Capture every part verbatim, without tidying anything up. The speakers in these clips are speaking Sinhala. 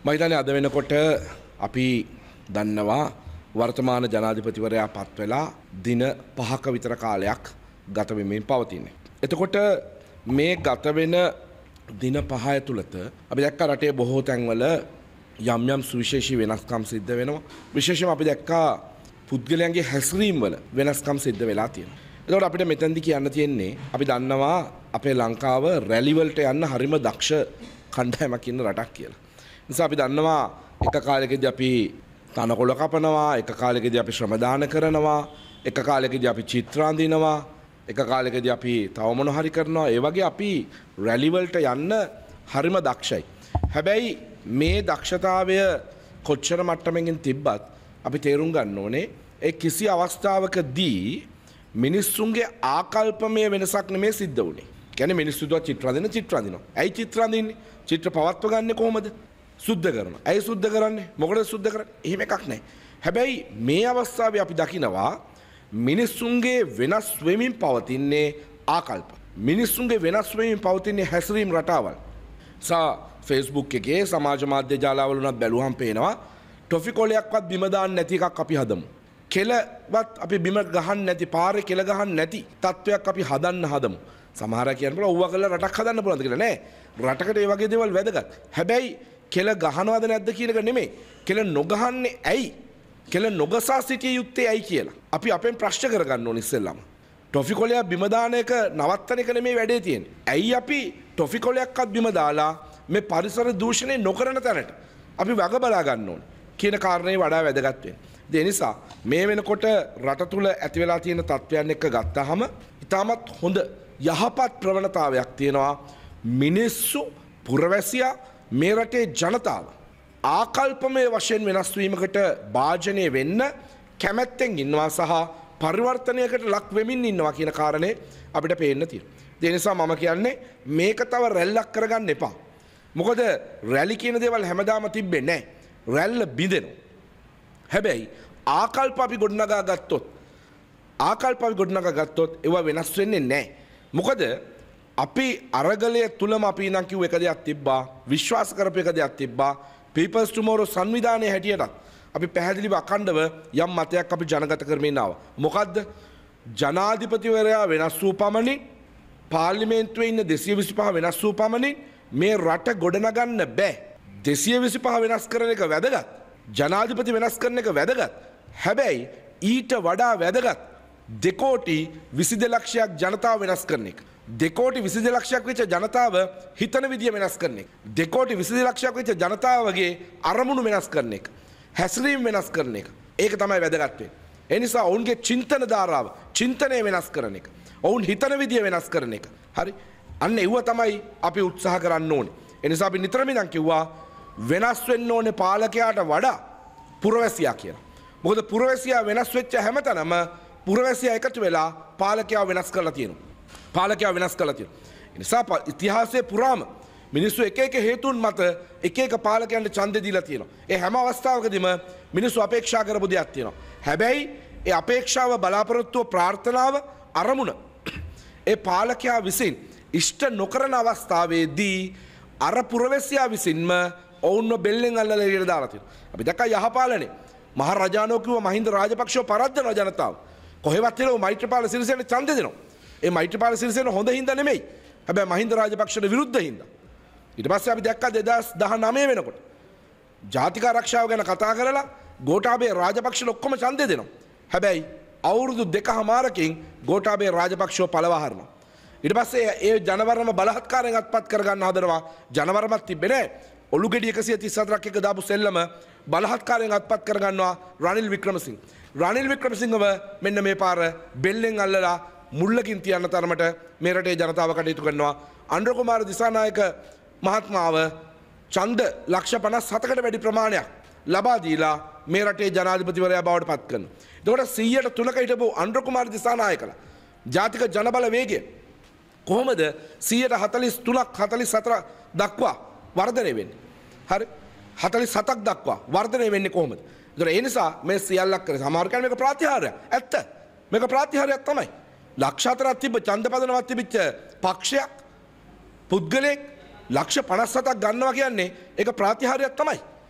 මම හිතන්නේ අද වෙනකොට අපි දන්නවා වර්තමාන ජනාධිපතිවරයා පත් වෙලා දින පහක විතර කාලයක් ගත වෙමින් පවතින්නේ. එතකොට මේ ගත වෙන දින පහ ඇතුළත අපි දැක්කා රටේ බොහෝ තැන්වල යම් යම් සුවිශේෂී වෙනස්කම් සිද්ධ වෙනවා. විශේෂයෙන්ම අපි දැක්කා පුද්ගලයන්ගේ හැසිරීම් වල වෙනස්කම් සිද්ධ වෙලා තියෙනවා. එතකොට අපිට මෙතෙන්දි කියන්න තියෙන්නේ අපි දන්නවා අපේ ලංකාව රැලි වලට යන්න හරිම දක්ෂ කණ්ඩායමක් ඉන්න රටක් කියලා. නිසා අපි දන්නවා එක කාලෙකදී අපි තනකොළ කපනවා, එක කාලෙකදී අපි ශ්‍රමදාන කරනවා, එක කාලෙකදී අපි චිත්‍ර අඳිනවා, එක කාලෙකදී අපි තව මොන හරි කරනවා. ඒ වගේ අපි රැලි වලට යන්න හරිම දක්ෂයි. හැබැයි මේ දක්ෂතාවය කොච්චර මට්ටමකින් තිබ්බත් අපි තේරුම් ගන්න ඕනේ ඒ කිසි අවස්ථාවකදී මිනිස්සුන්ගේ ආකල්පමය වෙනසක් නෙමෙයි සිද්ධ වුනේ. කියන්නේ මිනිස්සු දුව චිත්‍ර අඳින චිත්‍ර අඳිනවා. ඇයි චිත්‍ර අඳින්නේ? චිත්‍ර පවත්ව ගන්න කොහොමද? සුද්ධ කරනවා. ඇයි සුද්ධ කරන්නේ? මොකටද සුද්ධ කරන්නේ? එහෙම එකක් නැහැ. හැබැයි මේ අවස්ථාවේ අපි දකිනවා මිනිස්සුන්ගේ වෙනස් වෙමින් පවතින්නේ ආකල්ප. මිනිස්සුන්ගේ වෙනස් වෙමින් පවතින්නේ හැසිරීම් රටාවල්. සා Facebook එකේ සමාජ මාධ්‍ය ජාලවල උනත් බැලුවහම පේනවා ටොෆි කොලයක්වත් බිම දාන්න නැති එකක් අපි හදමු. කෙලවත් අපි බිම ගහන්න නැති, පාරේ කෙල ගහන්න නැති තත්වයක් අපි හදන්න හදමු. සමහර අය කියනවා ඌවා කළා රටක් හදන්න පුළුවන්ද කියලා. නෑ. රටකට ඒ වගේ දේවල් වැදගත්. හැබැයි කෙල ගහනවද නැද්ද කියන එක නෙමෙයි. කෙල නොගහන්නේ ඇයි? කෙල නොගසා සිටිය යුත්තේ ඇයි කියලා. අපි අපෙන් ප්‍රශ්න කරගන්න ඕනේ ඉස්සෙල්ලාම. ටොෆි කොලයක් බිම දාන එක නවත්තන එක නෙමෙයි වැඩේ තියෙන්නේ. ඇයි අපි ටොෆි කොලයක්වත් බිම දාලා මේ පරිසර දූෂණය නොකරන තැනට අපි වග බලා ගන්න ඕනේ කියන කාරණේ වඩා වැදගත් වෙනවා. ඒ නිසා මේ වෙනකොට රට තුල ඇති වෙලා තියෙන තත්ත්වයන් එක්ක ගත්තාම ඉතාමත් හොඳ යහපත් ප්‍රවණතාවයක් තියෙනවා. මිනිස්සු පුරවැසියා මේ රටේ ජනතාව ආකල්පමය වශයෙන් වෙනස් වීමකට භාජනය වෙන්න කැමැත්තෙන් ඉන්නවා සහ පරිවර්තනයකට ලක් වෙමින් ඉන්නවා කියන කාරණේ අපිට පේන්න තියෙනවා. ඒ නිසා මම කියන්නේ මේක තව රැල්ලක් කරගන්න එපා. මොකද රැලි කියන දේවල් හැමදාම තිබෙන්නේ නැහැ. රැල්ල බිඳෙනවා. හැබැයි ආකල්ප අපි ගොඩනගා ගත්තොත් ආකල්ප අපි ගොඩනගා ගත්තොත් ඒවා වෙනස් වෙන්නේ නැහැ. මොකද අපි අරගලය තුලම අපි නම් කිව්ව එක දෙයක් තිබ්බා, විශ්වාස කරපු එක දෙයක් තිබ්බා. People's Tomorrow සංවිධානයේ හැටියට අපි පැහැදිලිව අඛණ්ඩව යම් මතයක් අපි ජනගත කරමින් ආවා. මොකද්ද? ජනාධිපතිවරයා වෙනස් වූ පමණින්, පාර්ලිමේන්තුවේ ඉන්න දෙසිය විසිපහ වෙනස් වූ පමණින් මේ රට ගොඩනගන්න බෑ. දෙසිය විසිපහ වෙනස් කරන එක වැදගත්. ජනාධිපති වෙනස් කරන එක වැදගත්. හැබැයි ඊට වඩා වැදගත් දෙකෝටි විසි දෙක ලක්ෂයක් ජනතාව වෙනස් කරන එක. දෙකෝටි විසි දෙක ලක්ෂයක් වෙච්ච ජනතාව හිතන විදිය වෙනස් කරන එක. දෙකෝටි විසි දෙක ලක්ෂයක් වෙච්ච ජනතාවගේ අරමුණු වෙනස් කරන එක. හැසිරීම වෙනස් කරන එක. ඒක තමයි වැදගත් වෙන්නේ. ඒ නිසා ඔවුන්ගේ චින්තන ධාරාව, චින්තනය වෙනස් කරන එක. ඔවුන් හිතන විදිය වෙනස් කරන එක. හරි? අන්න ඒව තමයි අපි උත්සාහ කරන්න ඕනේ. ඒ නිසා අපි නිතරම ඉඳන් කිව්වා වෙනස් වෙන්න ඕනේ පාලකයාට වඩා පුරවැසියා කියලා. මොකද පුරවැසියා වෙනස් වෙච්ච හැමතැනම පුරවැසියා එකතු වෙලා පාලකයාව වෙනස් කරලා තියෙනවා. පාලකයාව වෙනස් කරලා තියෙනවා. ඒ නිසා ඉතිහාසයේ පුරාම මිනිස්සු එක එක හේතුන් මත එක එක පාලකයන්ට ඡන්දෙ දීලා තියෙනවා. ඒ හැම අවස්ථාවකදීම මිනිස්සු අපේක්ෂා කරපු දෙයක් තියෙනවා. හැබැයි ඒ අපේක්ෂාව, බලාපොරොත්තුව, ප්‍රාර්ථනාව, අරමුණ ඒ පාලකයා විසින් ඉෂ්ට නොකරන අවස්ථාවේදී අර පුරවැසියා විසින්ම ඔවුන්ව බෙල්ලෙන් අල්ලලා එළියට දාලා තියෙනවා. අපි දැක්කා යහපාලනේ මහ රජානෝ කිව්ව මහින්ද රාජපක්ෂව පරද්දන ජනතාව. කොහෙවත් එළව මෛත්‍රීපාල සිරිසේනට ඡන්දෙ දෙනවා. ඒ මෛත්‍රීපාල සිරිසේන හොඳ හින්දා නෙමෙයි. හැබැයි මහින්ද රාජපක්ෂට විරුද්ධ හින්දා. ඊට පස්සේ අපි දැක්කා දෙදාස් දහනවය වෙනකොට ජාතික ආරක්ෂාව ගැන කතා කරලා ගෝඨාභය රාජපක්ෂට ඔක්කොම ඡන්දෙ දෙනවා. හැබැයි අවුරුදු දෙකමාරකින් ගෝඨාභය රාජපක්ෂව පළවා හරිනවා. ඊට පස්සේ ඒ ජනවරම බලහත්කාරයෙන් අත්පත් කරගන්න හදනවා. ජනවරමක් තිබ්බේ නැහැ. ඔලු ගෙඩි එකසිය තිස් හතරක් එක දාපු සෙල්ලම බලහත්කාරයෙන් අත්පත් කරගන්නවා රනිල් වික්‍රමසිංහ. රනිල් වික්‍රමසිංහව මෙන්න මේ පාර බෙල්ලෙන් අල්ලලා මුල්ලකින් තියන්න තරමට මේ රටේ ජනතාව කටයුතු කරනවා. අනුර කුමාර දිසානායක මහත්මාව ඡන්ද ලක්ෂ පනස් හතකට වැඩි ප්‍රමාණයක් ලබා දීලා මේ රටේ ජනාධිපතිවරයා බවට පත් කරනවා. එතකොට සීයට තුනක හිටපු අනුර කුමාර දිසානායකලා ජාතික ජනබල වේගය කොහොමද සීයට හතළිස් තුනක් හතළිස් හතරක් දක්වා වර්ධනය වෙන්නේ? හරි? හතළිස් හතක් දක්වා වර්ධනය වෙන්නේ කොහොමද? ඒතර ඒ නිසා මේ සියල්ලක් කරේ සමහර කෙනෙක් මේක ප්‍රාතිහාර්යයක්. ඇත්ත. මේක ප්‍රාතිහාර්යයක් තමයි. ලක්ෂ හතරක් තිබ්බ ඡන්ද පදනමක් තිබිච්ච පක්ෂයක් පුද්ගලයෙක් ලක්ෂ පනස් හතක් ගන්නවා කියන්නේ ඒක ප්‍රාතිහාර්යයක් තමයි.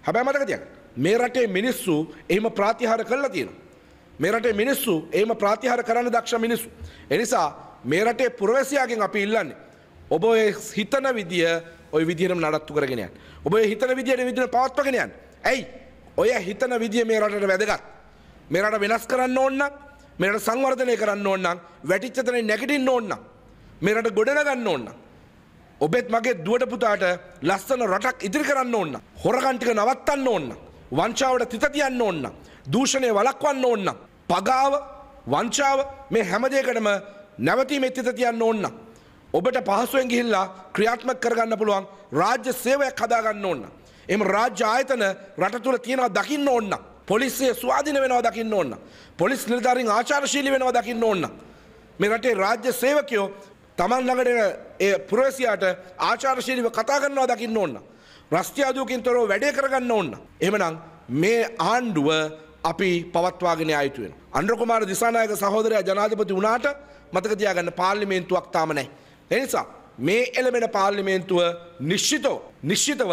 හැබැයි මතක තියාගන්න මේ රටේ මිනිස්සු එහෙම ප්‍රාතිහාර කළා තියෙනවා. මේ රටේ මිනිස්සු එහෙම ප්‍රාතිහාර කරන්න දක්ෂ මිනිස්සු. ඒ නිසා මේ රටේ පුරවැසියාගෙන් අපි ඉල්ලන්නේ ඔබ ඔය හිතන විදිය ඔය විදියටම නඩත්තු කරගෙන යන්න. ඔබ ඔය හිතන විදියට විදියට පවත්වාගෙන යන්න. ඇයි? ඔය හිතන විදිය මේ රටට වැදගත්. මේ රට වෙනස් කරන්න ඕන නම් මේ රට සංවර්ධනය කරන්න ඕන නම් වැටිච්ච තැනින් නැගිටින්න ඕන නම් මේ රට ගොඩනගන්න ඕන නම් ඔබෙත් මගේ දුවට පුතාට ලස්සන රටක් ඉදිරි කරන්න ඕන නම් හොරකම් ටික නවත්තන්න ඕන නම් වංචාවට තිත තියන්න ඕන නම් දූෂණය වළක්වන්න ඕන නම් පගාව වංචාව මේ හැම දෙයකටම නැවතීමේ තිත තියන්න ඕන නම් ඔබට පහසුවෙන් ගිහිල්ලා ක්‍රියාත්මක කරගන්න පුළුවන් රාජ්‍ය සේවයක් හදාගන්න ඕන නම් එහෙම රාජ්‍ය ආයතන රට තුල තියෙනවා දකින්න ඕන නම් පොලිසිය ස්වාධීන වෙනවා දකින්න ඕන නම් පොලිස් නිලධාරීන් ආචාරශීලී වෙනවා දකින්න ඕන නම් මේ රටේ රාජ්‍ය සේවකයෝ තමන් ළඟට ඒ පුරවැසියාට ආචාරශීලීව කතා කරනවා දකින්න ඕන නම් රස්තියාදුවකින් තොරව වැඩේ කරගන්න ඕන නම් එහෙමනම් මේ ආණ්ඩුව අපි පවත්වාගෙන යා යුතු වෙනවා. අනුර කුමාර දිසානායක සහෝදරයා ජනාධිපති වුණාට මතක තියාගන්න පාර්ලිමේන්තුවක් තාම නැහැ. ඒ නිසා මේ එළඹෙන පාර්ලිමේන්තුව නිශ්චිතව නිශ්චිතව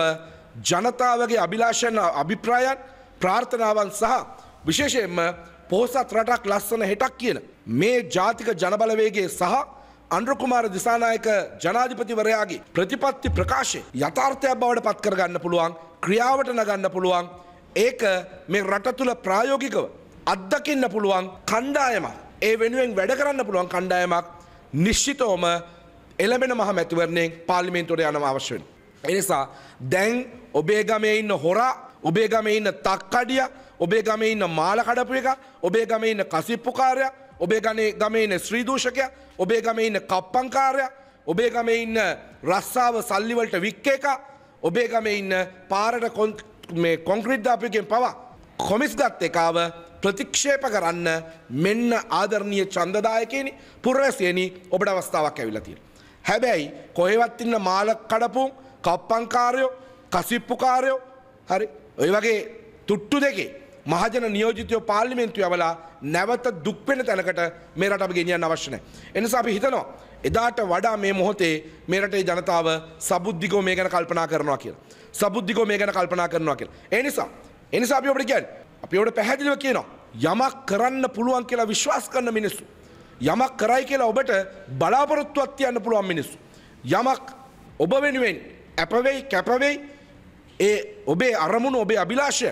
ජනතාවගේ අභිලාෂයන් අභිප්‍රායන් ප්‍රාර්ථනාවන් සහ විශේෂයෙන්ම පොහොසත් රටක් ලස්සන හෙටක් කියන මේ ජාතික ජනබලවේගයේ සහ අනුර කුමාර දිසානායක ජනාධිපතිවරයාගේ ප්‍රතිපත්ති ප්‍රකාශය යථාර්ථයක් බවට පත් කරගන්න පුළුවන් ක්‍රියාවට නගන්න පුළුවන් ඒක මේ රට තුල ප්‍රායෝගිකව අත්දකින්න පුළුවන් කණ්ඩායමක් ඒ වෙනුවෙන් වැඩ කරන්න පුළුවන් කණ්ඩායමක් නිශ්චිතවම එළඹෙන මහ මැතිවරණයෙන් පාර්ලිමේන්තුවට යනවා අවශ්‍ය වෙනවා. ඒ නිසා දැන් ඔබේ ගමේ ඉන්න හොරා ඔබේ ගමේ ඉන්න තක්කඩියා ඔබේ ගමේ ඉන්න මාල කඩපු එක ඔබේ ගමේ ඉන්න කසිප්පුකාරයා ඔබේ ගමේ ඉන්න ශ්‍රී දූෂකයා ඔබේ ගමේ ඉන්න කප්පංකාරයා ඔබේ ගමේ ඉන්න රස්සාව සල්ලි වලට වික්ක එක ඔබේ ගමේ ඉන්න පාරට මේ කොන්ක්‍රීට් දාපු එකෙන් පවා කොමිස් ගත් එකව ප්‍රතික්ෂේප කරන්න මෙන්න ආදරණීය ඡන්දදායකයනි පුරවැසියනි ඔබට අවස්ථාවක් ඇවිල්ලා තියෙනවා. හැබැයි කොහෙවත් ඉන්න මාල කඩපු කප්පංකාරයෝ කසිප්පුකාරයෝ හරි ඔය වගේ තුට්ටු දෙකේ මහජන නියෝජිතයෝ පාර්ලිමේන්තුව යවලා නැවත දුක් වෙන තැනකට මේ රට අපි ගෙනියන්න අවශ්‍ය නැහැ. ඒ නිසා අපි හිතනවා එදාට වඩා මේ මොහොතේ මේ රටේ ජනතාව සබුද්ධිකව මේ ගැන කල්පනා කරනවා කියලා. සබුද්ධිකව මේ ගැන කල්පනා කරනවා කියලා. ඒ නිසා ඒ නිසා අපි ඔබට කියන්නේ අපි ඔබට පැහැදිලිව කියනවා යමක් කරන්න පුළුවන් කියලා විශ්වාස කරන මිනිස්සු යමක් කරයි කියලා ඔබට බලාපොරොත්තුවක් තියන්න පුළුවන් මිනිස්සු යමක් ඔබ වෙනුවෙන් අපවෙයි කැපවෙයි ඒ ඔබේ අරමුණු ඔබේ අභිලාෂය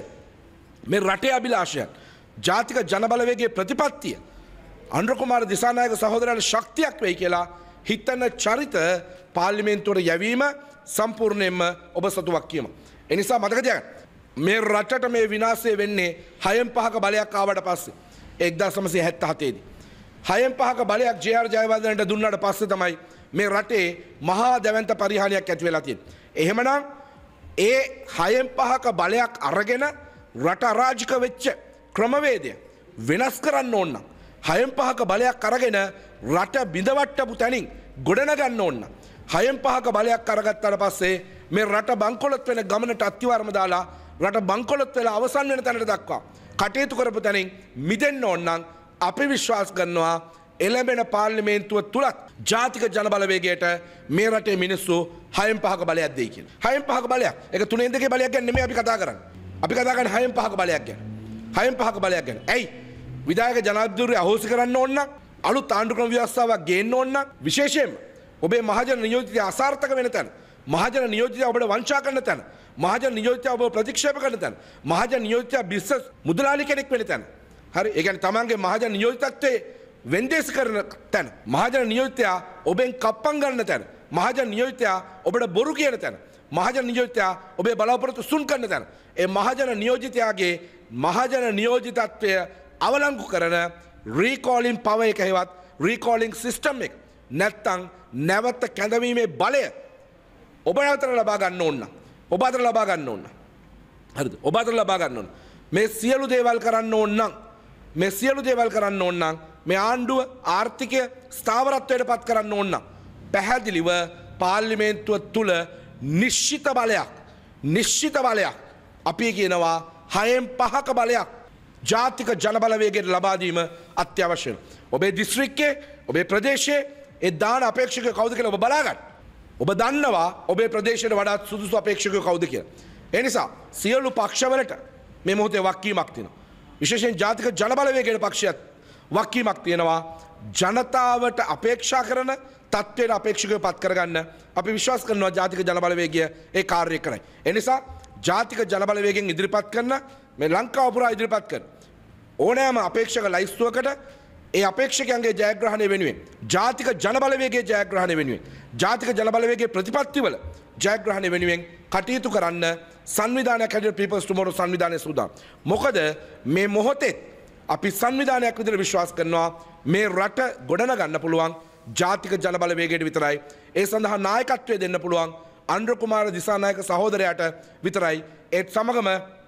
මේ රටේ අභිලාෂය ජාතික ජනබලවේගයේ ප්‍රතිපත්තිය අනුර කුමාර දිසානායක සහෝදරයාට ශක්තියක් වෙයි කියලා හිතන චරිත පාර්ලිමේන්තුවට යැවීම සම්පූර්ණයෙන්ම ඔබ සතුවක් කියම. ඒ නිසා මතක තියාගන්න මේ රටට මේ විනාශය වෙන්නේ හයෙන් පහක බලයක් ආවට පස්සේ එක්දාස් නවසිය හැත්තෑ දී. හයෙන් පහක බලයක් ජේ ආර් ජයවර්ධනට දුන්නාට පස්සේ තමයි මේ රටේ මහා දැවැන්ත පරිහානියක් ඇති වෙලා තියෙන්නේ. එහෙමනම් ඒ හයෙන් පහක බලයක් අරගෙන රට අරාජික වෙච්ච ක්‍රමවේදය වෙනස් කරන්න ඕන නම් හයෙන් පහක බලයක් අරගෙන රට බිඳවට්ටපු තැනින් ගොඩනගන්න ඕන නම් හයෙන් පහක බලයක් අරගත්තාට පස්සේ මේ රට බංකොලොත් වෙන ගමනට අත්තිවාරම දාලා රට බංකොලොත් වෙලා අවසන් වෙන තැනට දක්වා කටයුතු කරපු තැනින් මිදෙන්න ඕන නම් අපි විශ්වාස කරනවා එළඹෙන පාර්ලිමේන්තුව තුලත් ජාතික ජනබලවේගයට මේ රටේ මිනිස්සු හයෙන් පහක බලයක් දෙයි කියලා. හයෙන් පහක බලයක්. ඒක තුනෙන් දෙකේ බලයක් ගැන නෙමෙයි අපි කතා කරන්නේ. අපි කතා කරන්නේ හයෙන් පහක බලයක් ගැන. හයෙන් පහක බලයක් ගැන. ඇයි? විධායක ජනාධිපතිවරු අහෝසි කරන්න ඕන නම් අලුත් ආණ්ඩුක්‍රම ව්‍යවස්ථාවක් ගේන්න ඕන නම් විශේෂයෙන්ම ඔබේ මහජන නියෝජිතය අසාර්ථක වෙන තැන මහජන නියෝජිතය ඔබට වංචා කරන තැන මහජන නියෝජිතය ඔබ ප්‍රතික්ෂේප කරන තැන මහජන නියෝජිතය බිස්නස් මුදලාලි කෙනෙක් වෙන තැන හරි ඒ කියන්නේ තමන්ගේ මහජන නියෝජිතත්වයේ වෙන්දේසි කරන තැන මහජන නියෝජිතයා ඔබෙන් කප්පම් ගන්න තැන මහජන නියෝජිතයා ඔබට බොරු කියන තැන මහජන නියෝජිතයා ඔබේ බලාපොරොත්තු සුන් කරන තැන ඒ මහජන නියෝජිතයාගේ මහජන නියෝජිතත්වය අවලංගු කරන රීකෝලින් පව එක හෙවත් රීකෝලින් සිස්ටම් එක නැත්තම් නැවත කැඳවීමේ බලය ඔබ අතර ලබා ගන්න ඕන ඔබ අතර ලබා ගන්න ඕන හරිද ඔබ අතර ලබා ගන්න ඕන මේ සියලු දේවල් කරන්න ඕන නම් මේ සියලු දේවල් කරන්න ඕන නම් මේ ආණ්ඩුව ආර්ථිකය ස්ථාවරත්වයට පත් කරන්න ඕන නම් පැහැදිලිව පාර්ලිමේන්තුව තුල නිශ්චිත බලයක් නිශ්චිත බලයක් අපි කියනවා හයෙන් පහක බලයක් ජාතික ජනබලවේගයට ලබා දීම අත්‍යවශ්‍යයි. ඔබේ දිස්ත්‍රික්කයේ ඔබේ ප්‍රදේශයේ ඒ දාන අපේක්ෂකයෝ කවුද කියලා ඔබ බලා ගන්න. ඔබ දන්නවා ඔබේ ප්‍රදේශයට වඩා සුදුසු අපේක්ෂකයෝ කවුද කියලා. ඒ නිසා සියලු පක්ෂවලට මේ මොහොතේ වක්කීමක් තියෙනවා. විශේෂයෙන් ජාතික ජනබලවේගයේ පක්ෂයත් වක්කීමක් තියෙනවා. ජනතාවට අපේක්ෂා කරන තත්ත්වයට අපේක්ෂකව පත් කරගන්න අපි විශ්වාස කරනවා ජාතික ජනබලවේගය ඒ කාර්යය කරයි. ඒ නිසා ජාතික ජනබලවේගයෙන් ඉදිරිපත් කරන මේ ලංකාව පුරා ඉදිරිපත් කරන ඕනෑම අපේක්ෂක ලයිස්තුවකට ඒ අපේක්ෂකයන්ගේ ජයග්‍රහණය වෙනුවෙන් ජාතික ජනබලවේගයේ ජයග්‍රහණය වෙනුවෙන් ජාතික ජනබලවේගයේ ප්‍රතිපත්තිවල ජයග්‍රහණය වෙනුවෙන් කටයුතු කරන්න සංවිධානයක් හැටියට පීපල්ස් ටුමෝරෝ සංවිධානය සූදානම්. මොකද මේ මොහොතේ අපි සංවිධානයක් විදිහට විශ්වාස කරනවා මේ රට ගොඩනගන්න පුළුවන් ජාතික ජනබලවේගයට විතරයි. ඒ සඳහා නායකත්වය දෙන්න පුළුවන් අනුර කුමාර දිසානායක සහෝදරයාට විතරයි. ඒත් සමගම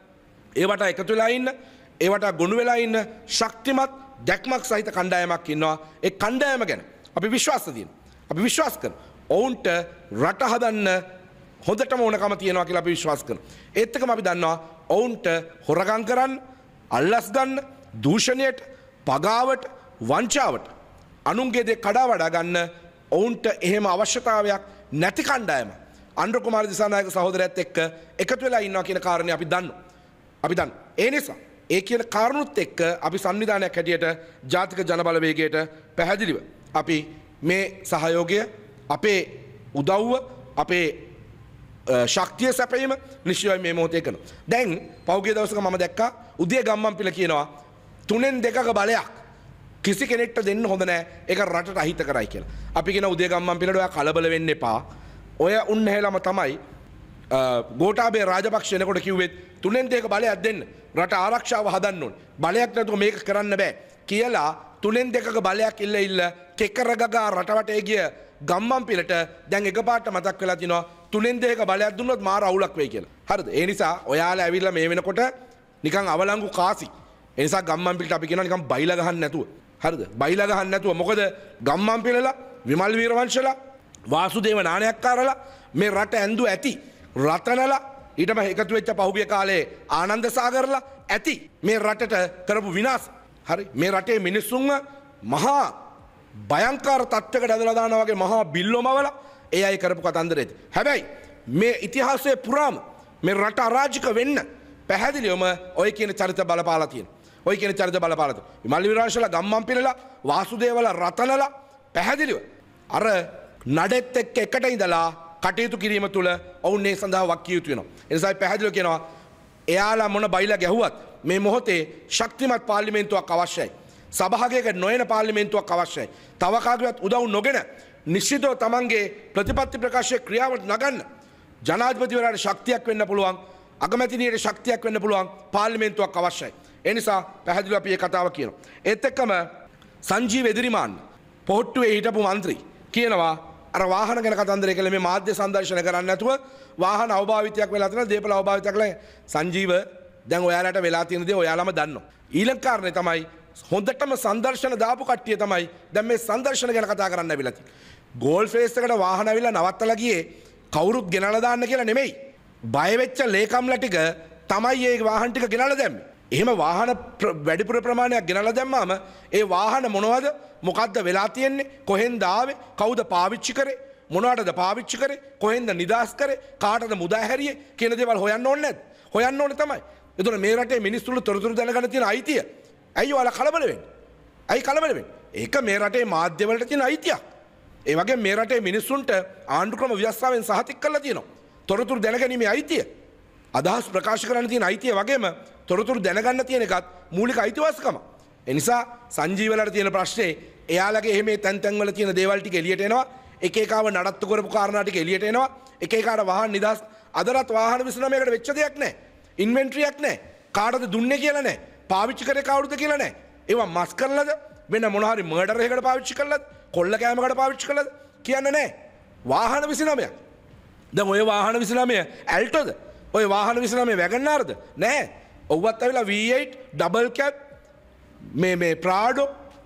ඒවට එකතු වෙලා ඉන්න ඒවට ගොනු වෙලා ඉන්න ශක්තිමත් දැක්මක් සහිත කණ්ඩායමක් ඉන්නවා. ඒ කණ්ඩායම ගැන අපි විශ්වාස තියෙනවා. අපි විශ්වාස කරනවා. ඔවුන්ට රට හදන්න හොඳටම ඕනකම තියෙනවා කියලා අපි විශ්වාස කරනවා. ඒත් එක්කම අපි දන්නවා ඔවුන්ට හොරගම් කරන්න, අල්ලස් ගන්න, දූෂණයට, පගාවට, වංචාවට අනුන්ගේ දේ කඩා වඩා ගන්න ඔවුන්ට එහෙම අවශ්‍යතාවයක් නැති කණ්ඩායම අනුර කුමාර දිසානායක සහෝදරයත් එක්ක එකතු වෙලා ඉන්නවා කියන කාරණේ අපි දන්නවා. අපි දන්නවා. ඒ නිසා ඒ කියන කාරණුත් එක්ක අපි සංවිධානයක් හැටියට ජාතික ජනබලවේගයට පැහැදිලිව අපි මේ සහයෝගය අපේ උදව්ව අපේ ශක්තිය සැපයීම නිශ්චයයි මේ මොහොතේ කරනවා. දැන් පෞගිය දවසක මම දැක්කා උදේ ගම්මන්පිල කියනවා තුනෙන් දෙකක බලයක් කිසි කෙනෙක්ට දෙන්න හොඳ නෑ ඒක රටට අහිත කරයි කියලා. අපි කියන උදේ ගම්මන්පිලට ඔයා කලබල වෙන්න එපා. ඔය උන්නැහැලම තමයි ගෝඨාභය රාජපක්ෂ එනකොට කිව්වෙත් තුනෙන් දෙක බලයක් දෙන්න. රට ආරක්ෂාව හදන්න ඕනේ. බලයක් නැතුව මේක කරන්න බෑ කියලා තුනෙන් දෙකක බලයක් ඉල්ල ඉල්ල කෙකරගගා රටවටේ ගිය ගම්මන්පිලට දැන් එකපාරට මතක් වෙලා තිනවා තුනෙන් දෙක බලයක් දුන්නොත් මාර අවුලක් වෙයි කියලා. හරිද? ඒ නිසා ඔයාලා ඇවිල්ලා මේ වෙනකොට නිකන් අවලංගු කාසි. ඒ නිසා ගම්මන්පිලට අපි කියනවා නිකන් බයිලා ගහන්න නැතුව. හරිද? බයිලා ගහන්න නැතුව. මොකද ගම්මන්පිලලා විමල් වීරවංශලා වාසුදේව නානයක්කාරලා මේ රට ඇඳු ඇති රතනලා ඊටම එකතු වෙච්ච පහුගිය කාලේ ආනන්ද සාගරලා ඇති මේ රටට කරපු විනාශ. හරි? මේ රටේ මිනිස්සුන්ව මහා භයංකාර තත්ත්වයකට ඇදලා දානවා වගේ මහා බිල්ලොමවල ඒ අය කරපු කතන්දරෙත්. හැබැයි මේ ඉතිහාසයේ පුරාම මේ රට අරාජික වෙන්න පැහැදිලිවම ඔය කියන චරිත බලපාලා තියෙනවා. ඔය කියන චරිත බලපාලා තියෙනවා. විමල් වීරවංශලා ගම්මන්පිලලා වාසුදේවලා රතනලා පැහැදිලිව අර නඩෙත් එක්ක එකට ඉඳලා කටයුතු කිරීම තුළ ඔවුන් මේ සඳහා වක්කිය යුතු වෙනවා. ඒ නිසා පැහැදිලිව කියනවා එයාලා මොන බයිලා ගැහුවත් මේ මොහොතේ ශක්තිමත් පාර්ලිමේන්තුවක් අවශ්‍යයි. සභාගයක නොයන පාර්ලිමේන්තුවක් අවශ්‍යයි. තව කාගේවත් උදව් නොගෙන නිශ්චිතව තමන්ගේ ප්‍රතිපත්ති ප්‍රකාශයේ ක්‍රියාවට නගන්න ජනාධිපතිවරයාට ශක්තියක් වෙන්න පුළුවන්, අගමැතිනියට ශක්තියක් වෙන්න පුළුවන් පාර්ලිමේන්තුවක් අවශ්‍යයි. ඒ නිසා පැහැදිලිව අපි මේ කතාව කියනවා. ඒත් එක්කම සංජීව එදිරිමාන්න පොහොට්ටුවේ හිටපු മന്ത്രി කියනවා අර වාහන ගැන කතන්දරය කළේ මේ මාධ්‍ය සංදර්ශන කරන්නේ නැතුව වාහන අවභාවිතයක් වෙලා තියෙනවා, දේපල අවභාවිතයක් වෙලා. සංජීව දැන් ඔයාලට වෙලා තියෙන දේ ඔයාලම දන්නවා. ඊළඟ කාරණේ තමයි හොඳටම සංදර්ශන දාපු කට්ටිය තමයි දැන් මේ සංදර්ශන ගැන කතා කරන්න ඇවිල්ලා තියෙන්නේ. ගෝල් ෆේස් එකට වාහන ඇවිල්ලා නවත්තලා ගියේ කවුරුත් ගෙනලා දාන්න කියලා නෙමෙයි. බය වෙච්ච ලේකම්ලා ටික තමයි ඒ වාහන ටික ගෙනලා දැම්මේ. එහෙම වාහන වැඩිපුර ප්‍රමාණයක් ගෙනලා දැම්මාම ඒ වාහන මොනවද? මොකද්ද වෙලා තියෙන්නේ? කොහෙන්ද ආවේ? කවුද පාවිච්චි කරේ? මොනවටද පාවිච්චි කරේ? කොහෙන්ද නිදාස් කරේ? කාටද මුදා හැරියේ? කියන දේවල් හොයන්න ඕනේ නැද්ද? හොයන්න ඕනේ තමයි. ඒතකොට මේ රටේ මිනිස්සුන්ට තොරතුරු දැනගන්න තියෙන අයිතිය. ඇයි ඔයාලා කලබල වෙන්නේ? ඇයි කලබල වෙන්නේ? ඒක මේ රටේ මාධ්‍ය වලට තියෙන අයිතියක්. ඒ වගේම මේ රටේ මිනිස්සුන්ට ආණ්ඩුක්‍රම ව්‍යවස්ථාවෙන් සහතික කරලා තියෙනවා. තොරතුරු දැනගැනීමේ අයිතිය. අදහස් ප්‍රකාශ කරන්න තියෙන අයිතිය වගේම තොරතුරු දැනගන්න තියෙන එකත් මූලික අයිතිවාසිකම. ඒ නිසා සංජීවලට තියෙන ප්‍රශ්නේ එයාලගේ එහෙම තැන් තැන් වල තියෙන දේවල් ටික එළියට එනවා. එක එකව නඩත්තු කරපු කාරණා ටික එළියට එනවා. එක එකාට වාහන නිදාස් අදරත් වාහන විසිනමයකට වෙච්ච දෙයක් නැහැ. ඉන්වෙන්ටරියක් නැහැ. කාටද දුන්නේ කියලා නැහැ. පාවිච්චි කරේ කවුරුද කියලා නැහැ. ඒවා මස් කරලාද වෙන මොන හරි මර්ඩර් එකකට පාවිච්චි කරලාද කොල්ල කෑමකට පාවිච්චි කරලාද කියන්නේ නැහැ. වාහන විසිනමයක්. දැන් ඔය වාහන විසිනමය ඇල්ටෝද? ඔය වාහන විසිනමය වැගන්නාරද? නැහැ. ඔව්වත් ඇවිල්ලා V eight ඩබල් කැබ් මේ මේ ප්‍රාඩෝ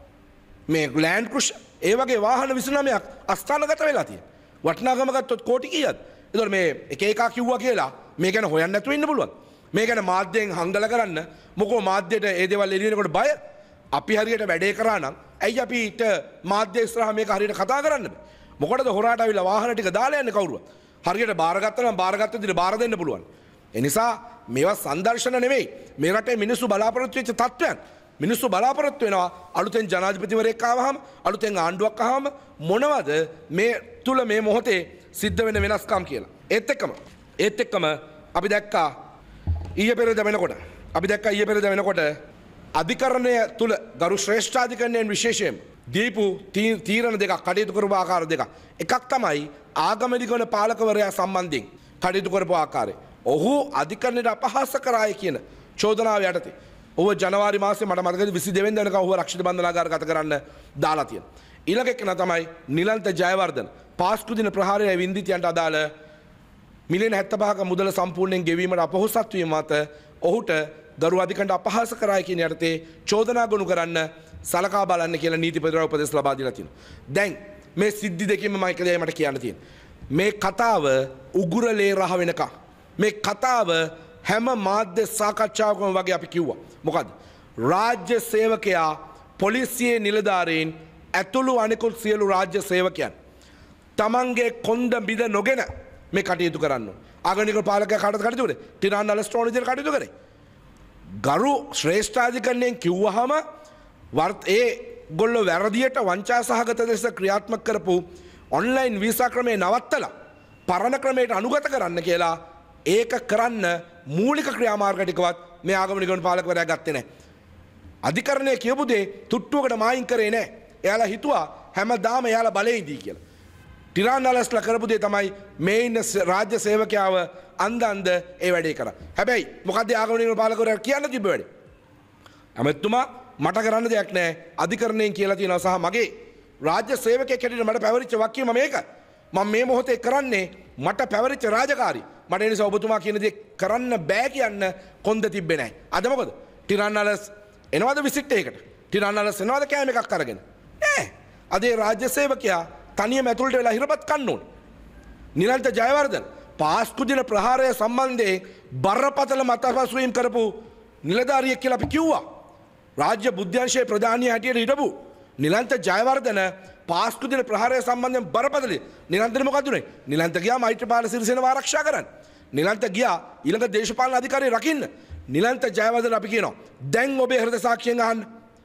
මේ ලෑන්ඩ් ක්‍රුෂර් ඒ වගේ වාහන විසිනමයක් අස්ථානගත වෙලා තියෙනවා. වටිනාකම ගත්තොත් කෝටි කීයද? ඒතකොට මේ එක එකක් කිව්වා කියලා මේ ගැන හොයන්න නැතුව ඉන්න පුළුවන්. මේ ගැන මාධ්‍යයෙන් හංගල කරන්න මොකෝ මාධ්‍යයට ඒ දේවල් එළියෙනකොට බය. අපි හරියට වැඩේ කරා නම් ඇයි අපිට මාධ්‍ය ඉස්සරහා මේක හරියට කතා කරන්න බෑ? මොකටද හොරාට අවිලා වාහන ටික දාලා යන්නේ කවුරුවත්? හරියට බාරගත්තා නම් බාරගත්ත විදිහට බාර දෙන්න පුළුවන්. එනිසා මේවා සංදර්ශන නෙවෙයි. මේ රටේ මිනිස්සු බලාපොරොත්තු වෙච්ච තත්ත්වයන්. මිනිස්සු බලාපොරොත්තු වෙනවා අලුතෙන් ජනාධිපතිවරයෙක් ආවහම අලුතෙන් ආණ්ඩුවක් ආවහම මොනවද මේ තුල මේ මොහොතේ සිද්ධ වෙන වෙනස්කම් කියලා. ඒත් එක්කම ඒත් එක්කම අපි දැක්කා ඊයේ පෙරේද වෙනකොට අපි දැක්කා ඊයේ පෙරේද වෙනකොට අධිකරණය තුල ගරු ශ්‍රේෂ්ඨාධිකරණයෙන් විශේෂයෙන් දීපු තීරණ දෙකක් කටයුතු කරපු ආකාර දෙකක්. එකක් තමයි ආගමනිකවන පාලකවරයා සම්බන්ධයෙන් කටයුතු කරපු ආකාරය. ඔහු අධිකරණයට අපහාස කරාය කියන චෝදනාව යටතේ ඔහු ජනවාරි මාසේ මට මතකයි විසි දෙක වෙනිදා වෙනකම් ඔහුව රක්ෂිත බන්ධනාගාර ගත කරන්න දාලා තියෙනවා. ඊළඟ එක තමයි නිලන්ත ජයවර්ධන පාස්කු දින ප්‍රහාරය වින්දිතයන්ට අදාළ මිලියන හැත්තෑ පහක මුදල සම්පූර්ණයෙන් ගෙවීමට අපොහොසත් වීම මත ඔහුට ගරු අධිකරණයට අපහාස කරාය කියන යටතේ චෝදනා ගොනු කරන්න සලකා බලන්න කියලා නීතිපතිවරයා උපදෙස් ලබා දීලා තියෙනවා. දැන් මේ සිද්ධි දෙකෙන්ම මම එක දෙයක් මට කියන්න තියෙනවා. මේ කතාව උගුරලේ රහ වෙනකම් මේ කතාව හැම මාධ්‍ය සාකච්ඡාවකම වගේ අපි කිව්වා. මොකද රාජ්‍ය සේවකයා පොලිසියේ නිලධාරීන් ඇතුළු අනෙකුත් සියලු රාජ්‍ය සේවකයන් තමන්ගේ කොන්ද බිඳ නොගෙන මේ කටයුතු කරන්න. ආගමික පාලකයා කාටද කටයුතු කරේ? ටිරාන් අලස්ට්‍රෝන් විදිහට කටයුතු කරේ. ගරු ශ්‍රේෂ්ඨාධිකරණයෙන් කිව්වහම වර්ත ඒ ගොල්ලෝ වැරදියට වංචා සහගත ලෙස ක්‍රියාත්මක කරපු ඔන්ලයින් වීසා ක්‍රමය නවත්තලා පරණ ක්‍රමයට අනුගත කරන්න කියලා ඒක කරන්න මූලික ක්‍රියාමාර්ග ටිකවත් මේ ආගමනික පාලකවරයා ගත්තේ නැහැ. අධිකරණය කියපු දේ තුට්ටුවකට මායින් කරේ නැහැ. එයාලා හිතුවා හැමදාම එයාලා බලේ ඉඳී කියලා. ටිරාන් අලස්ලා කරපු දේ තමයි මේ ඉන්න රාජ්‍ය සේවකයාව අන්ද අන්ද ඒ වැඩේ කරා. හැබැයි මොකද්ද ආගමනික පාලකවරයා කියන්න තිබ්බ වැඩේ? අමෙතුමා මට කරන්න දෙයක් නැහැ. අධිකරණයෙන් කියලා තියෙනවා සහ මගේ රාජ්‍ය සේවකයෙක් හැටියට මට පැවරිච්ච වක්කීම මේක. මම මේ මොහොතේ කරන්නේ මට පැවරිච්ච රාජකාරී. මට ඒ නිසා ඔබතුමා කියන දේ කරන්න බෑ කියන්න කොන්ද තිබ්බේ නැහැ. අද මොකද? ටිරාන් අලස් එනවද විසිට් එකකට? ටිරාන් අලස් එනවද කෑම එකක් අරගෙන? නෑ. අද ඒ රාජ්‍ය සේවකයා තනියම ඇතුළට වෙලා හිරපත් කන්න ඕනේ. නිලන්ත ජයවර්ධන පාස්කු දින ප්‍රහාරය සම්බන්ධයෙන් බරපතල මතපසුවීම් කරපු නිලධාරියෙක් කියලා අපි කිව්වා. රාජ්‍ය බුද්ධ්‍යංශයේ ප්‍රධානිය හැටියට හිටපු නිලන්ත ජයවර්ධන පාස්කු දින ප්‍රහාරය සම්බන්ධයෙන් බරපතල නිලන්තට මොකද උනේ? නිලන්ත ගියා මෛත්‍රීපාල සිරිසේනව ආරක්ෂා කරන්න. නිලන්ත ගියා ඊළඟ දේශපාලන අධිකාරිය රකින්න. නිලන්ත ජයවර්ධන අපි කියනවා දැන් ඔබේ හෘද සාක්ෂියෙන් අහන්න.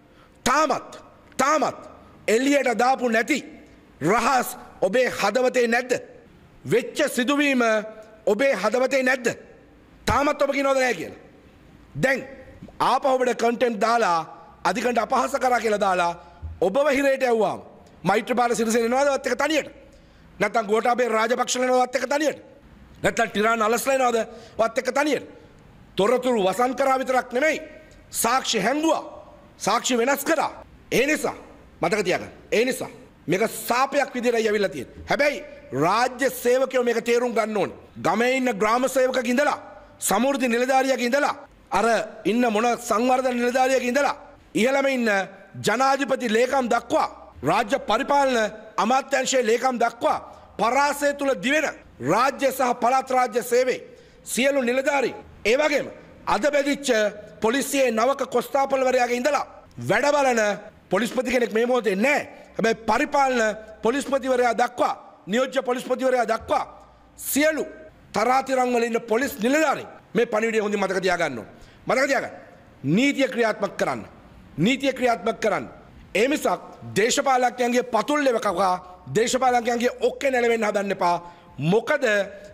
තාමත් තාමත් එළියට දාපු නැති රහස් ඔබේ හදවතේ නැද්ද? වෙච්ච සිදුවීම ඔබේ හදවතේ නැද්ද? තාමත් ඔබ කියනවද නැහැ කියලා? දැන් ආපහු ඔබට කන්ටෙන්ට් දාලා අධිකරණයට අපහාස කරා කියලා දාලා ඔබව හිරේට යවුවාම මෛත්‍රීපාල සිරිසේන එනවදවත් එක තනියට? නැත්නම් ගෝඨාභය රාජපක්ෂ එනවදවත් එක තනියට? නැත්නම් ටිරාන් අලස්ලා එනවදවත් එක තනියට? තොරතුරු වසන් කරා විතරක් නෙමෙයි සාක්ෂි හැංගුවා. සාක්ෂි වෙනස් කරා. ඒ නිසා මතක තියාගන්න. ඒ නිසා මේක සාපයක් විදිහටයි ඇවිල්ලා තියෙන්නේ. හැබැයි රාජ්‍ය සේවකයෝ මේක තේරුම් ගන්න ඕනේ. ගමේ ඉන්න ග්‍රාම සේවකක ඉඳලා සමෘද්ධි නිලධාරියක ඉඳලා අර ඉන්න මොන සංවර්ධන නිලධාරියක ඉඳලා ඉහළම ඉන්න ජනාධිපති ලේකම් දක්වා රාජ්‍ය පරිපාලන අමාත්‍යාංශයේ ලේකම් දක්වා පරාසය තුල දිවෙන රාජ්‍ය සහ පළාත් රාජ්‍ය සේවයේ සියලු නිලධාරී ඒ වගේම අද බැදිච්ච පොලිසියේ නවක කොස්තාපල්වරයාගේ ඉඳලා වැඩ බලන පොලිස්පති කෙනෙක් මේ මොහොතේ නැහැ. හැබැයි පරිපාලන පොලිස්පතිවරයා දක්වා නියෝජ්‍ය පොලිස්පතිවරයා දක්වා සියලු තරාතිරම් වල ඉන්න පොලිස් නිලධාරීන් මේ පණිවිඩය හොඳින් මතක තියාගන්න ඕන. මතක තියාගන්න. නීතිය ක්‍රියාත්මක කරන්න. නීතිය ක්‍රියාත්මක කරන්න. ඒ මිසක් දේශපාලකයන්ගේ පතුල් ලෙවකවා දේශපාලකයන්ගේ ඔක්කේ නැලවෙන්න හදන්න එපා. මොකද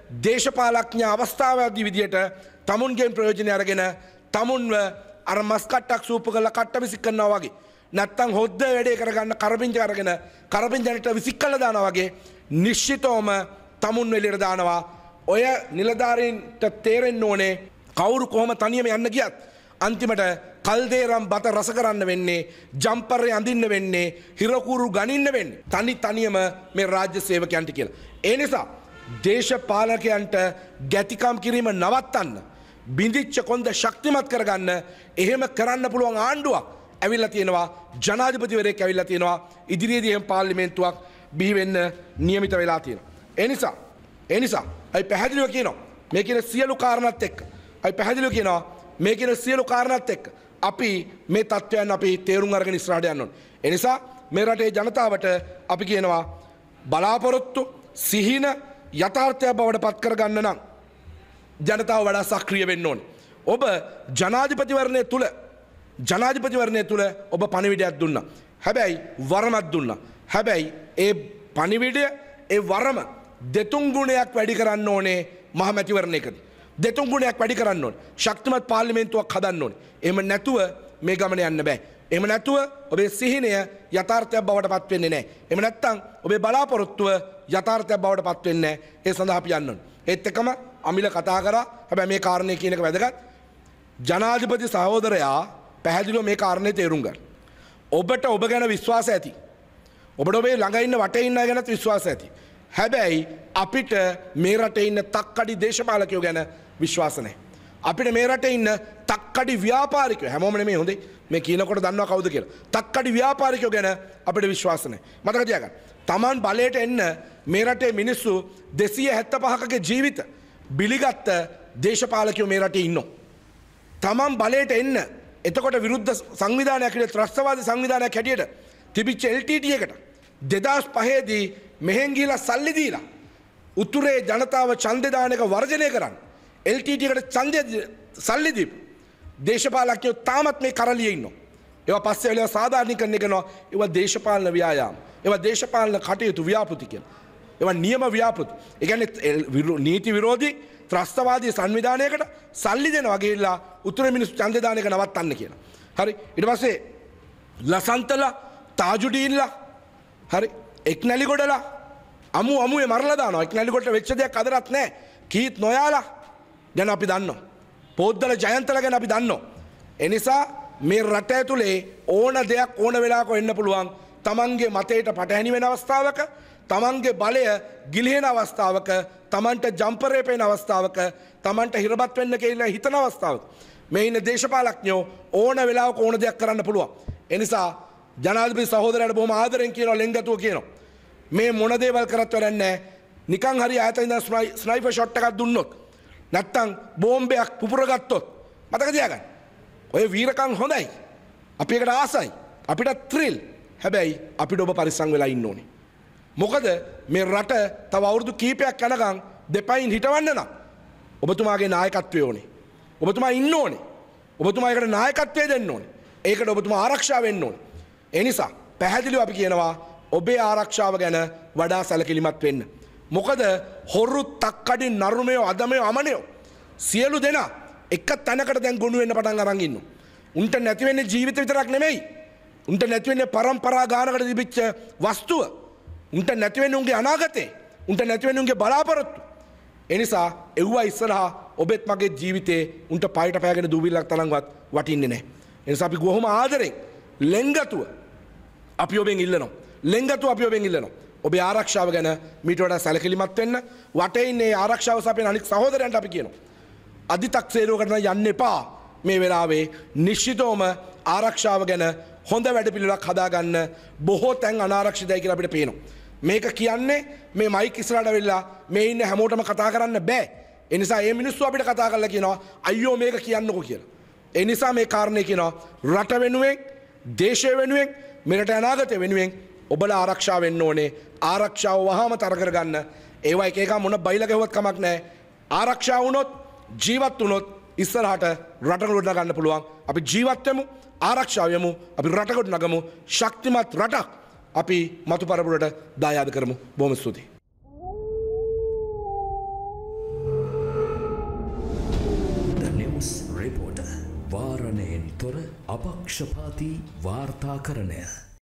දේශපාලඥ අවස්ථාවේදී විදියට තමුන්ගෙන් ප්‍රයෝජන අරගෙන තමුන්ව අර මස් කට්ටක් සූපු කරලා කට්ට විසික් කරනවා වගේ නැත්තම් හොද්ද වැඩේ කරගන්න කරපිංච අරගෙන කරපිංචනට විසික් කළා දානවා වගේ නිශ්චිතවම තමුන් එළියට දානවා. ඔය නිලධාරීන්ට තේරෙන්න ඕනේ කවුරු කොහොම තනියම යන්න ගියත් අන්තිමට කල්දේරම් බත රස කරන්න වෙන්නේ, ජම්පරේ අඳින්න වෙන්නේ, හිරකුරු ගනින්න වෙන්නේ තනි තනියම මේ රාජ්‍ය සේවකයන්ට කියලා. ඒ නිසා දේශපාලකයන්ට ගැතිකම් කිරීම නවත්තන්න, බිඳිච්ච කොන්ද ශක්තිමත් කරගන්න එහෙම කරන්න පුළුවන් ආණ්ඩුවක් ඇවිල්ලා තියෙනවා. ජනාධිපතිවරයෙක් ඇවිල්ලා තියෙනවා. ඉදිරියේදී එහෙම පාර්ලිමේන්තුවක් බිහි වෙන්න නියමිත වෙලා තියෙනවා. ඒ නිසා ඒ නිසා අපි පැහැදිලිව කියනවා මේ කියන සියලු කාරණාත් එක්ක අපි පැහැදිලිව කියනවා මේ කියන සියලු කාරණාත් එක්ක අපි මේ තත්ත්වයන් අපි තේරුම් අරගෙන ඉස්සරහට යන්න ඕනේ. ඒ නිසා මේ රටේ ජනතාවට අපි කියනවා බලාපොරොත්තු සිහින යථාර්ථය බවට පත් කරගන්න නම් ජනතාව වඩා සක්‍රිය වෙන්න ඕනේ. ඔබ ජනාධිපතිවරණය තුල ජනාධිපතිවරණය තුල ඔබ පණිවිඩයක් දුන්නා. හැබැයි වරමක් දුන්නා. හැබැයි ඒ පණිවිඩය ඒ වරම දෙතුන් ගුණයක් වැඩි කරන්න ඕනේ මහ මැතිවරණයකදී. දෙතුන් ගුණයක් වැඩි කරන්න ඕනේ. ශක්තිමත් පාර්ලිමේන්තුවක් හදන්න ඕනේ. එහෙම නැතුව මේ ගමන යන්න බෑ. එහෙම නැතුව ඔබේ සිහිනය යථාර්ථයක් බවට පත් වෙන්නේ නැහැ. එහෙම නැත්නම් ඔබේ බලාපොරොත්තුව යථාර්ථයක් බවට පත් වෙන්නේ නැහැ. ඒ සඳහා අපි යන්න ඕනේ. ඒත් එක්කම අමිල කතා කරා. හැබැයි මේ කාරණේ කියන එක වැදගත්. ජනාධිපති සහෝදරයා පැහැදිලිව මේ කාරණේ තේරුම් ගන්න. ඔබට ඔබ ගැන විශ්වාස ඇති. ඔබට ඔබේ ළඟ ඉන්න වටේ ඉන්න අය ගැනත් විශ්වාස ඇති. හැබැයි අපිට මේ රටේ ඉන්න තක්කඩි දේශපාලකයෝ ගැන විශ්වාස නැහැ. අපිට මේ රටේ ඉන්න තක්කඩි ව්‍යාපාරිකයෝ හැමෝම නෙමෙයි හොඳේ මේ කියනකොට දන්නවා කවුද කියලා. තක්කඩි ව්‍යාපාරිකයෝ ගැන අපිට විශ්වාස නැහැ. මතක තියාගන්න. Taman බලයට එන්න මේ රටේ මිනිස්සු දෙසිය හැත්තෑ පහකගේ ජීවිත බිලිගත්ත දේශපාලකයෝ මේ රටේ ඉන්නවා. Taman බලයට එන්න එතකොට විරුද්ධ සංවිධානයක් හැටියට ත්‍රස්තවාදී සංවිධානයක් හැටියට තිබිච්ච එල් ටී ටී එකට දෙදාස් පහේ දී මෙහෙන් ගිහිලා සල්ලි දීලා උතුරේ ජනතාව ඡන්දේ දාන එක වර්ජනය කරන්න එල් ටී ටී එකට ඡන්දය සල්ලි දීපු දේශපාලකයෝ තාමත් මේ කරලියේ ඉන්නවා. ඒවා පස්සේ වෙලාව සාධාරණීකරණය කරනවා. ඒවා දේශපාලන ව්‍යායාම. ඒවා දේශපාලන කටයුතු ව්‍යාපෘති කියලා. ඒවා නියම ව්‍යාපෘති. ඒ කියන්නේ නීති විරෝධී ත්‍රස්තවාදී සංවිධානයකට සල්ලි දෙනවා ගිහිල්ලා උතුරේ මිනිස්සු ඡන්දේ දාන එක නවත්තන්න කියලා. හරි. ඊට පස්සේ ලසන්තලා තාජුඩීන්ලා හරි එක්නැලිගොඩලා අමු අමුවේ මරලා දානවා. එක්නැලිගොඩට වෙච්ච දෙයක් අදරත් නැහැ. කීත් නොයාලා ගැන අපි දන්නවා. පොද්දල ජයන්තලා ගැන අපි දන්නවා. ඒ නිසා මේ රට ඇතුලේ ඕන දෙයක් ඕන වෙලාවක වෙන්න පුළුවන්. තමන්ගේ මතයට පටහැනි වෙන අවස්ථාවක, තමන්ගේ බලය ගිලිහෙන අවස්ථාවක, තමන්ට ජම්පරේ පේන අවස්ථාවක, තමන්ට හිරබත් වෙන්න කියලා හිතන අවස්ථාවක මේ ඉන්න දේශපාලඥයෝ ඕන වෙලාවක ඕන දෙයක් කරන්න පුළුවන්. ඒ නිසා ජනාධිපති සහෝදරයාට බොහොම ආදරෙන් කියනවා ලෙන්ගතුව කියනවා. මේ මොන දේවල් කරත් වැඩක් නැහැ. නිකන් හරි ඈත ඉඳන් ස්නයිපර් ෂොට් එකක් දුන්නොත් නැත්තම් බෝම්බයක් පුපුර ගත්තොත් මතක තියාගන්න. ඔය වීරකම් හොඳයි. අපි ඒකට ආසයි. අපිට ත්‍රිල්. හැබැයි අපිට ඔබ පරිස්සම් වෙලා ඉන්න ඕනේ. මොකද මේ රට තව අවුරුදු කීපයක් යනකම් දෙපයින් හිටවන්න නම් ඔබතුමාගේ නායකත්වය ඕනේ. ඔබතුමා ඉන්න ඕනේ. ඔබතුමා ඒකට නායකත්වය දෙන්න ඕනේ. ඒකට ඔබතුමා ආරක්ෂා වෙන්න ඕනේ. ඒ නිසා පැහැදිලිව අපි කියනවා ඔබේ ආරක්ෂාව ගැන වඩා සැලකිලිමත් වෙන්න. මොකද හොරු තක්කඩි නරුමයෝ අදමයෝ අමනයෝ සියලු දෙනා එක තැනකට දැන් ගොනු වෙන්න පටන් අරන් ඉන්නවා. උන්ට නැති වෙන්නේ ජීවිත විතරක් නෙමෙයි. උන්ට නැති වෙන්නේ පරම්පරා ගානකට තිබිච්ච වස්තුව. උන්ට නැති වෙන්නේ උන්ගේ අනාගතේ. උන්ට නැති වෙන්නේ උන්ගේ බලාපොරොත්තු. ඒ නිසා එව්වා ඉස්සරහා ඔබෙත් මගේ ජීවිතේ උන්ට පයට පෑගෙන දුවිලක් තරම්වත් වටින්නේ නැහැ. ඒ නිසා අපි කොහොම ආදරෙන් ලෙන්ගතුව අපි ඔබෙන් ඉල්ලනවා. ලෙන්ගතුව අපි ඔබෙන් ඉල්ලනවා. ඔබේ ආරක්ෂාව ගැන මීට වඩා සැලකිලිමත් වෙන්න. වටේ ඉන්නේ ආරක්ෂාව සපයන අනික් සහෝදරයන්ට අපි කියනවා. අධිතක්සේරුවකට යන්න එපා. මේ වෙලාවේ නිශ්චිතවම ආරක්ෂාව ගැන හොඳ වැඩපිළිවෙලක් හදාගන්න බොහෝ තැන් අනාරක්ෂිතයි කියලා අපිට පේනවා. මේක කියන්නේ මේ මයික් ඉස්සරහට වෙලා මේ ඉන්න හැමෝටම කතා කරන්න බෑ. ඒ නිසා මේ මිනිස්සු අපිට කතා කරලා කියනවා අයියෝ මේක කියන්නකෝ කියලා. ඒ නිසා මේ කාරණේ කියනවා රට වෙනුවෙන්, දේශය වෙනුවෙන්, මෙරට අනාගතය වෙනුවෙන් ඔබලා ආරක්ෂා වෙන්න ඕනේ. ආරක්ෂාව වහාම තර කරගන්න. ඒවා එක එක මොන බයිලා ගැහුවත් කමක් නැහැ. ආරක්ෂා වුණොත්, ජීවත් වුණොත් ඉස්සරහට රට ගොඩ ගන්න පුළුවන්. අපි ජීවත් වෙමු, ආරක්ෂා වෙමු, අපි රට ගොඩ නගමු. ශක්තිමත් රටක් අපි මතු පරපුරට දායාද කරමු. බොහොම ස්තුතියි. The News Reporter වාරණයෙන් තොර අපක්ෂපාතී වාර්තාකරණය.